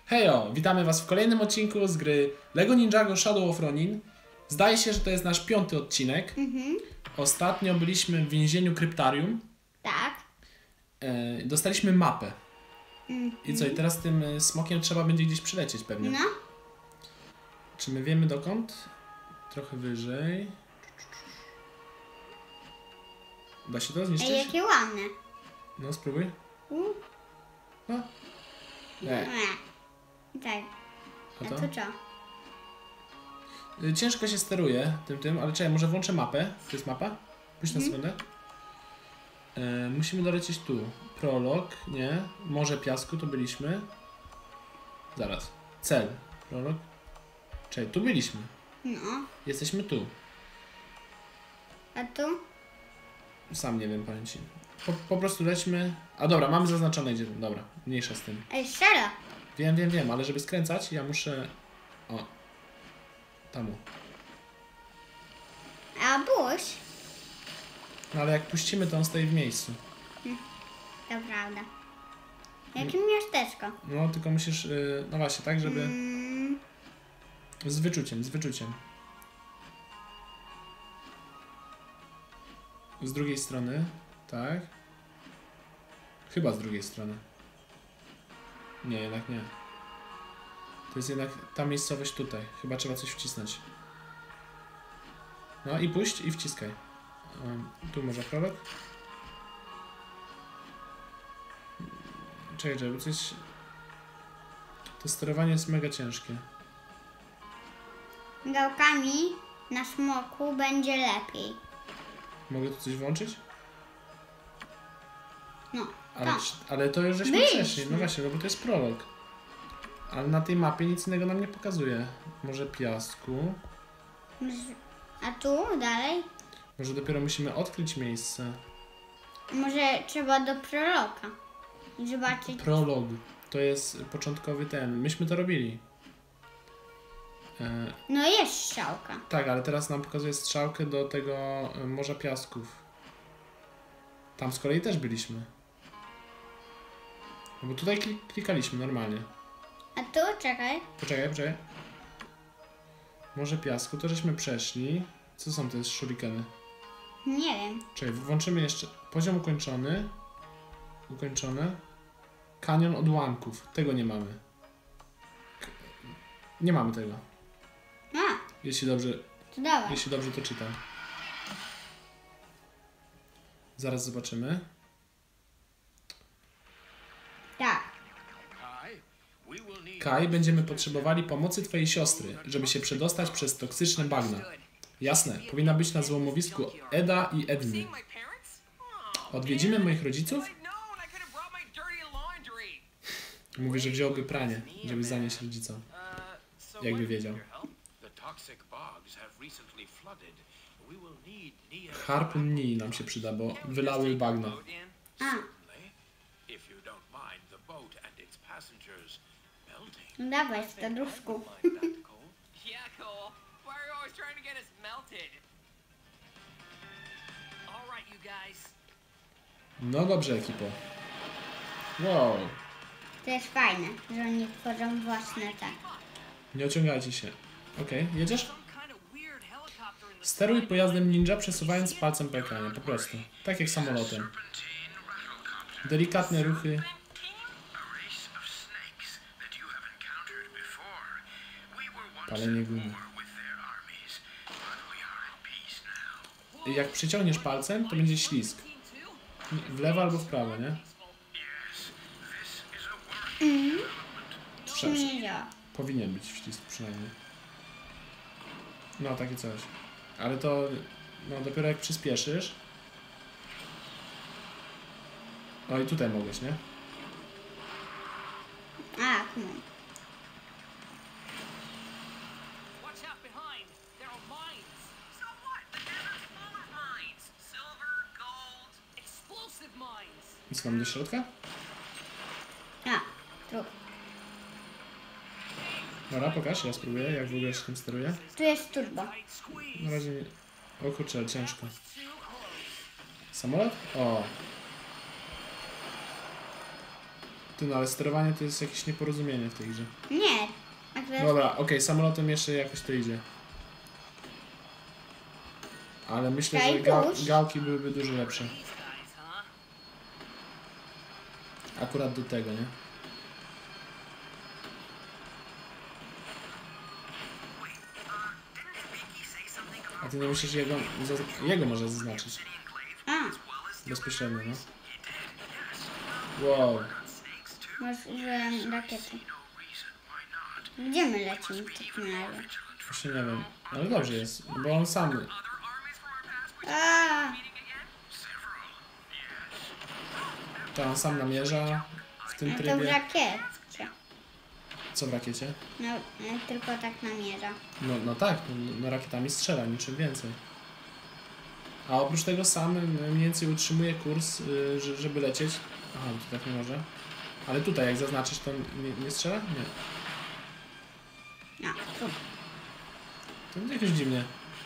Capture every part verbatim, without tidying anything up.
Hejo, witamy was w kolejnym odcinku z gry LEGO Ninjago Shadow of Ronin. Zdaje się, że to jest nasz piąty odcinek. Mhm. Ostatnio byliśmy w więzieniu Kryptarium. Tak. E, dostaliśmy mapę. Mhm. I co, i teraz tym smokiem trzeba będzie gdzieś przylecieć pewnie. No. Czy my wiemy dokąd? Trochę wyżej. Da się to zniszczyć? Ej, jakie ładne. No, spróbuj. U. No. Nie. Tak. A A to? to co? Ciężko się steruje tym, tym, ale czekaj, może włączę mapę. To jest mapa? Pójdź na Mhm. sekundę. E, musimy dolecieć tu. Prolog, nie. Morze Piasku, tu byliśmy. Zaraz. Cel. Prolog. Czekaj, tu byliśmy. No. Jesteśmy tu. A tu? Sam nie wiem, powiem ci. Po, po prostu lećmy. A dobra, mamy zaznaczone gdzie. Dobra, mniejsza z tym. Ej, strzela. Wiem, wiem, wiem, ale żeby skręcać, ja muszę... O. Tamu. A buź? No ale jak puścimy, to on stoi w miejscu. To prawda. Jakie miasteczko? No, tylko musisz... Yy, no właśnie, tak, żeby... Mm, Z wyczuciem, z wyczuciem. Z drugiej strony, tak. Chyba z drugiej strony. Nie, jednak nie. To jest jednak ta miejscowość tutaj. Chyba trzeba coś wcisnąć. No i puść i wciskaj. Um, tu może prolog. Czekaj, żeby coś... To sterowanie jest mega ciężkie. gałkami na smoku będzie lepiej. Mogę tu coś włączyć? No. Ale, Tak. ale to już żeśmy Byliśmy. przeszli. No właśnie, no bo to jest prolog. Ale na tej mapie nic innego nam nie pokazuje. Może piasku. A tu dalej? Może dopiero musimy odkryć miejsce. Może trzeba do proroka i zobaczyć. Prolog. To jest początkowy ten. Myśmy to robili. E, No jest strzałka. tak, ale teraz nam pokazuje strzałkę do tego e, Morza Piasków. Tam z kolei też byliśmy. No bo tutaj klik klikaliśmy normalnie. A tu czekaj. Poczekaj, poczekaj. Morze Piasku, to żeśmy przeszli. Co są te shurikeny? Nie wiem. Czekaj, włączymy jeszcze poziom ukończony. Ukończone. Kanion odłamków. Tego nie mamy. K nie mamy tego. A, Jeśli dobrze, to dawaj. jeśli dobrze to czytam. Zaraz zobaczymy. Tak. Kai, będziemy potrzebowali pomocy twojej siostry, żeby się przedostać przez toksyczne bagna. Jasne, powinna być na złomowisku Eda i Edny. Odwiedzimy moich rodziców? Mówi, że wziąłby pranie, żeby zanieść rodzicom. Jakby wiedział. Harpun Nii nam się przyda, bo wylały bagna. A. No dawaj, staruszku. No dobrze, ekipo. Wow. To jest fajne, że oni tworzą własne tak. Nie ociągajcie się. Okej, okay, jedziesz? Steruj pojazdem ninja, przesuwając palcem po ekranie, po prostu. Tak jak samolotem. Delikatne ruchy. Palenie gumy. Jak przyciągniesz palcem, to będzie ślizg. W lewo albo w prawo, nie? Mhm. Prze Nie działa. powinien być ślizg przynajmniej. No, takie coś. Ale to no, dopiero jak przyspieszysz. O, i tutaj mogłeś, nie? A, kumam. I co tam do środka? A, tu. Dobra, pokaż, ja spróbuję, jak w ogóle się tym steruje. Tu jest turbo. Na razie nie... O kurczę, ciężko. Samolot? O. Ty, no ale sterowanie to jest jakieś nieporozumienie w tej grze. Nie. Akurat Dobra, okej, samolotem jeszcze jakoś to idzie. Ale myślę, Daj że ga puść. gałki byłyby dużo lepsze. Akurat do tego, nie? A ty nie myślisz, że jego, jego może zaznaczyć? A, Bezpośrednio, no. Wow. może użyłem rakiety. Gdzie my lecimy w takim razie? Właśnie nie wiem. Ale dobrze jest, bo on sam... A, To on sam namierza w tym no to w trybie. rakiecie. Co w rakiecie? No, e, tylko tak namierza. No, no tak, no, no rakietami strzela, niczym więcej. A oprócz tego sam y, mniej więcej utrzymuje kurs, y, że- żeby lecieć. Aha, tu tak nie może. Ale tutaj jak zaznaczysz, to nie, nie strzela? Nie. No, tu. To jakoś dziwnie.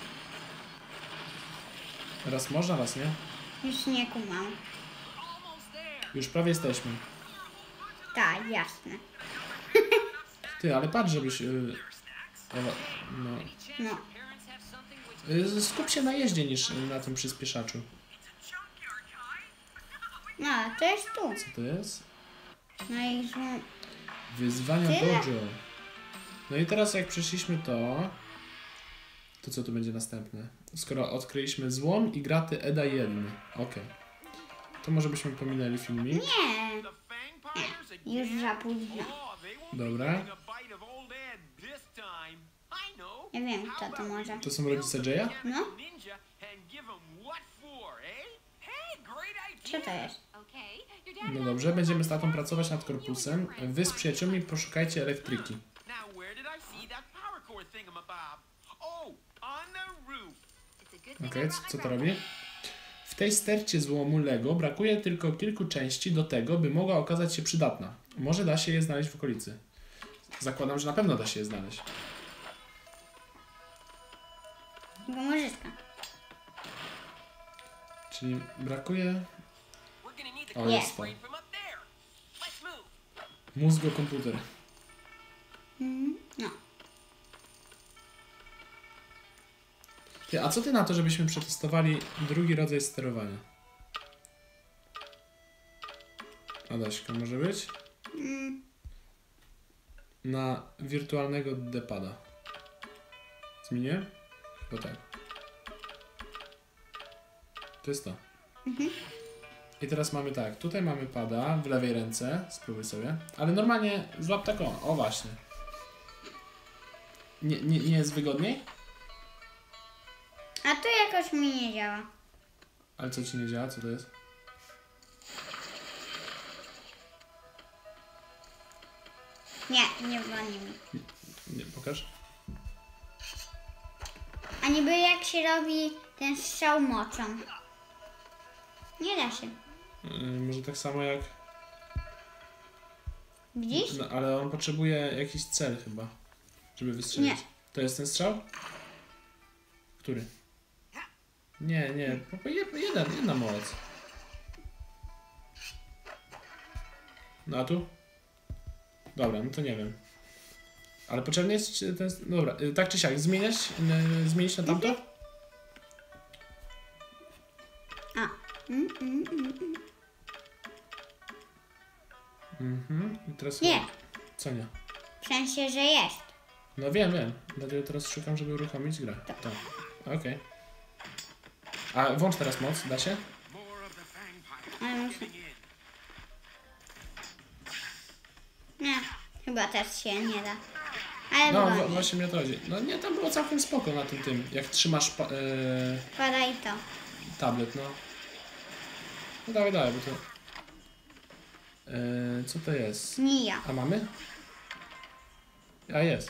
Raz można, raz nie. Już nie kumam. Już prawie jesteśmy. Tak, jasne. Ty, ale patrz, żebyś... Yy, o, no. No, Yy, skup się na jeździe niż na tym przyspieszaczu. no, to jest tu. Co to jest? No i złą... Wyzwania Tyle? dojo. No i teraz jak przeszliśmy to... To co tu będzie następne? Skoro odkryliśmy złom i graty Eda jeden. Okej. To może byśmy pominęli filmik. Nie, nie, już za późno. Dobra. Nie wiem, kto to może. To są rodzice Jaya? No, co to jest? No dobrze, będziemy z tatą pracować nad korpusem. Wy z przyjaciółmi poszukajcie elektryki. Okej, co, co to robi? W tej stercie złomu Lego brakuje tylko kilku części do tego, by mogła okazać się przydatna. Może da się je znaleźć w okolicy. Zakładam, że na pewno da się je znaleźć. Gumorzyska. Czyli brakuje... O, Nie. jest to. Mózgokomputer. Mm, no. Ty, a co ty na to, żebyśmy przetestowali drugi rodzaj sterowania? Adaśka, może być? Mm, Na wirtualnego D-pada. Zmienię? Chyba tak. To jest to. mhm. I teraz mamy tak, tutaj mamy pada w lewej ręce, spróbuj sobie, ale normalnie złap tak o, o właśnie. Nie, nie, nie jest wygodniej? A tu jakoś mi nie działa. Ale co ci nie działa? Co to jest? Nie, nie wolni mi. Nie, pokaż. A niby jak się robi ten strzał mocą. Nie da się. Yy, może tak samo jak... Widzisz? No, ale on potrzebuje jakiś cel chyba, żeby wystrzelić. Nie. To jest ten strzał? Który? Nie, nie, po- po jed- jeden, jedna moc. No a tu? Dobra, no to nie wiem. Ale potrzebny jest ten... Dobra, y, tak czy siak, zmieniać, y, zmienić na tamto? A. Mm, mm, mm, mm. Mhm, i teraz... Nie. Co nie? W sensie, że jest. No wiem, wiem. Dlatego teraz szukam, żeby uruchomić grę. Tak. Tak. Okej. A włącz teraz moc, da się? Ale muszę... Nie, chyba też się nie da. Ale No wygodnie. wa- właśnie mnie to chodzi. No nie, tam było całkiem spoko na tym tym. Jak trzymasz pa- yy, Pada i to. tablet, no. No dawaj, dawaj, bo to... Yy, co to jest? Nija. A mamy? A jest.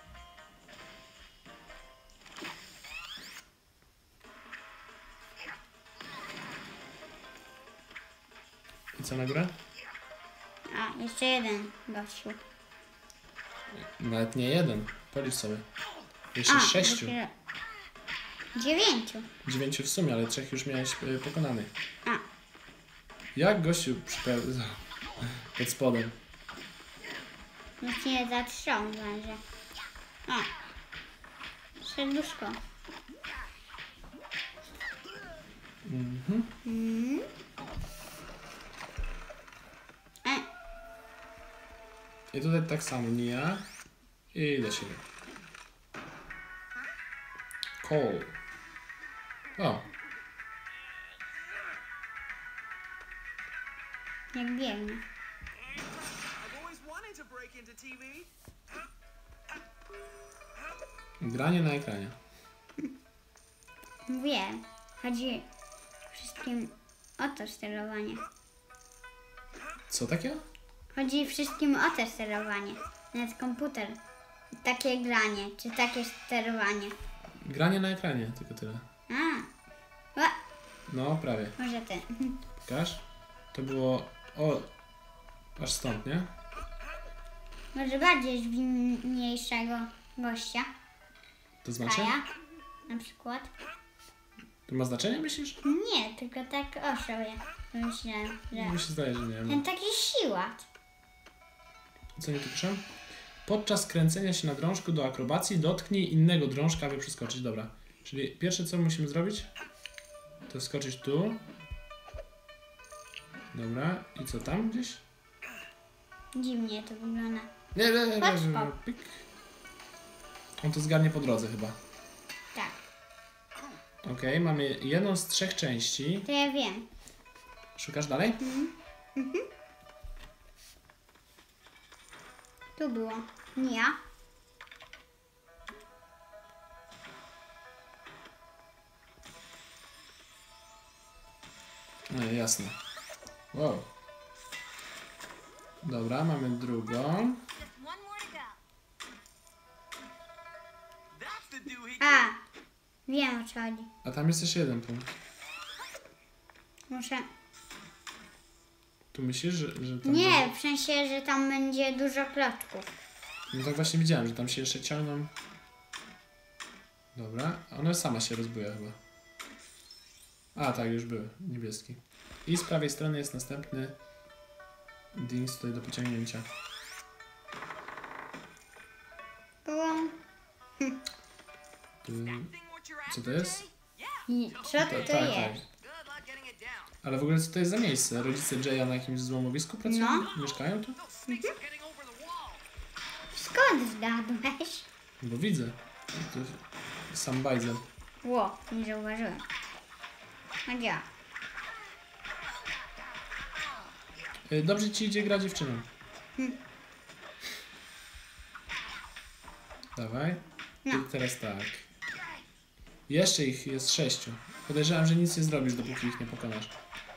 I co na górę? A, jeszcze jeden gościu. Nawet nie jeden. Policz sobie. Jeszcze A, sześciu. dopiero- Dziewięciu. Dziewięciu w sumie, ale trzech już miałeś y, pokonanych. A. Jak gościu przypełza? Pod spodem. Musimy zatrząsnąć, że... O! Serduszko. Mhm. Mm. E, I tutaj tak samo Nia. I do siebie. Cole. O, jak biegnie. I've always wanted to break into T V. granie na ekranie. Wiem. Chodzi wszystkim o to sterowanie. Co takiego? Chodzi wszystkim o to sterowanie. Nawet komputer. Takie granie, czy takie sterowanie. Granie na ekranie, tylko tyle. A. Ła, No, prawie. może ty. Pokaż. To było... O, aż stąd, nie? Może bardziej zwinniejszego gościa. To znaczy? Kaja, na przykład. To ma znaczenie, myślisz? Nie, tylko tak o sobie myślałem, że... Mi się zdaje, że nie ma. Ten taki siłacz. Co nie tu piszę? Podczas kręcenia się na drążku do akrobacji dotknij innego drążka, aby przeskoczyć. Dobra. Czyli pierwsze, co musimy zrobić, to skoczyć tu. Dobra. I co tam gdzieś? Dziwnie to wygląda. Nie, nie, nie, Patrz, nie, nie. o. Pik. On to zgarnie po drodze chyba. Tak, Okej, mamy jedną z trzech części. to ja wiem. Szukasz dalej? Tu było. Nie. No jasne. Wow. Dobra, mamy drugą. One more to go. That's the doohickey. A, wiem o co chodzi. A tam jest jeszcze jeden punkt. Muszę... Tu myślisz, że, że tam Nie, będzie- w sensie, że tam będzie dużo kloczków. No tak właśnie widziałem, że tam się jeszcze ciągną. Dobra, a ona sama się rozbuja chyba. A tak, już był, niebieski. I z prawej strony jest następny dings tutaj do pociągnięcia. Było... Tu... Thing what you're Co after, to jest? Jay? I co to, tak, to tak. jest? Good luck getting it down. Ale w ogóle co to jest za miejsce? Rodzice Jaya na jakimś złomowisku pracują? No. Mieszkają tu? Those snakes are getting over the wall. Skąd zgadłeś? Bo widzę. To sam bajzel. Ło, nie zauważyłem. A gdzie? Y, Dobrze ci idzie gra dziewczyną. Dawaj. No. I teraz tak. Jeszcze ich jest sześciu. Podejrzewam, że nic nie zrobisz, dopóki ich nie pokonasz.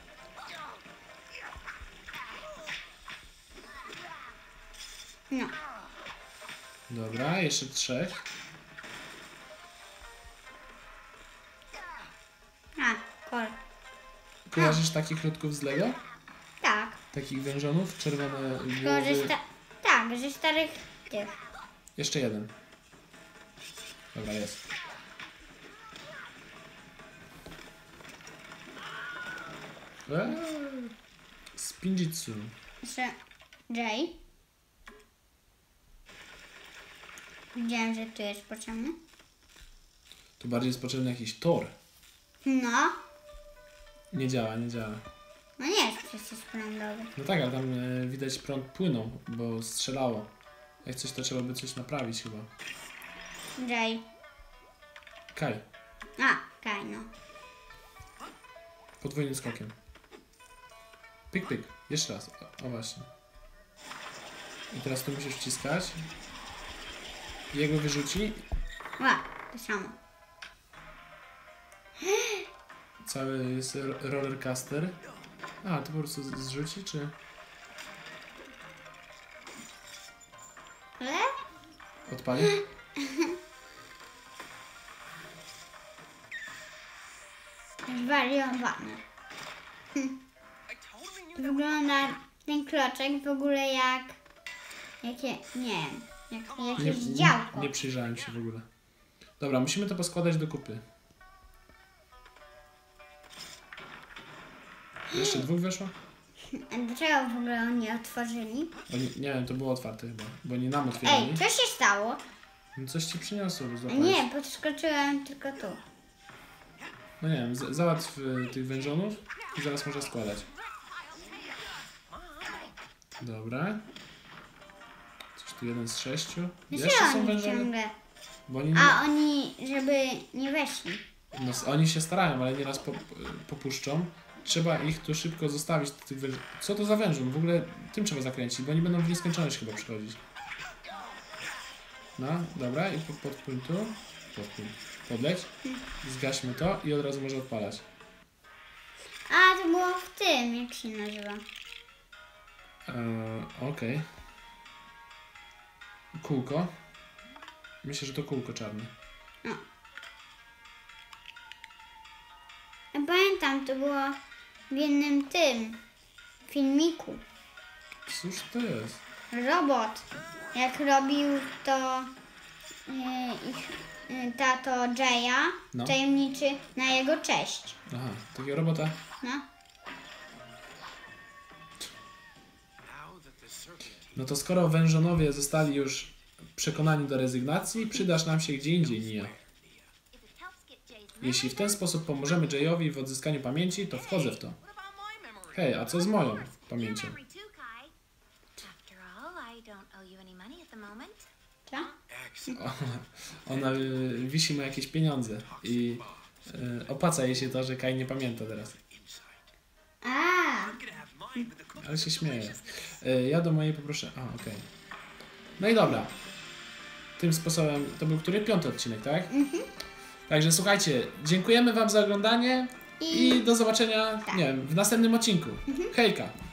No. Dobra, jeszcze trzech. A, kor. Kojarzysz takich ludków z Lego? Tak. Takich wężonów? Czerwone Tylko, że głowy. sta... Tak, że starych tych. Jeszcze jeden. Dobra, jest. Eee, Spinjitzu. Jeszcze Jay. Widziałem, że tu jest potrzebny. Tu bardziej jest potrzebny jakiś tor. No. Nie działa, nie działa. No nie jest przecież prądowy. No tak, ale tam e, widać prąd płynął, bo strzelało. Jak coś, to trzeba by coś naprawić chyba. Jay. Kaj, A, Kaj, no. podwójnym skokiem. Pyk, pyk. Jeszcze raz. O, o właśnie. I teraz tu musisz wciskać. Jego wyrzuci. Ła, to samo. Cały jest ro- rollercoaster. A, to po prostu z- zrzuci, czy... Ale? Odpali? Zwariowane. I totally knew that. Wygląda ten kloczek w ogóle jak... Jakie... Nie wiem. Jak Nie, jakieś nie, działko. nie przyjrzałem się w ogóle. Dobra, musimy to poskładać do kupy. Jeszcze dwóch weszło? A dlaczego w ogóle oni otworzyli? Oni, nie wiem, to było otwarte chyba, bo oni nam otwierali. Ej, co się stało? No coś ci przyniosło, A złapałeś. nie, podskoczyłem tylko tu. No nie wiem, z- załatw y, tych wężonów i zaraz może składać. Dobra. Coś tu jeden z sześciu. Jeszcze Dlaczego są oni wężony? ciągle? Bo oni, nie, A oni, żeby nie weszli. no, oni się starają, ale nieraz po, popuszczą. Trzeba ich tu szybko zostawić. Tych węż... Co to za wężon? W ogóle tym trzeba zakręcić, bo oni będą w nieskończoność chyba przychodzić. No, dobra, i po, podpłyń tu. Podpłyń. Podleć. Zgaśmy to i od razu może odpalać. A, to było w tym, jak się nazywa. Eee, Okej. Kółko. Myślę, że to kółko czarne. Ja pamiętam, to było w jednym tym filmiku. Cóż to jest? Robot, jak robił to yy, ich yy, tato Jaya, No. tajemniczy na jego cześć. Aha, takiego robota. No. No to skoro wężonowie zostali już przekonani do rezygnacji, przydasz nam się gdzie indziej, Nia. If it helps get Jay's Jeśli w ten sposób pomożemy Jayowi w odzyskaniu pamięci, to wchodzę w to. Hej, a co z moją pamięcią? memory too, Kai. After all, I don't owe you any money at the moment. Co? O, ona y, wisi mu jakieś pieniądze i y, opłaca jej się to, że Kai nie pamięta teraz. A, Ale się śmieje. Y, ja do mojej poproszę... A, okej. No i dobra. Tym sposobem, to był który? Piąty odcinek, tak? Mhm. Także słuchajcie, dziękujemy wam za oglądanie i, I- do zobaczenia, Tak. nie wiem, w następnym odcinku. Hejka!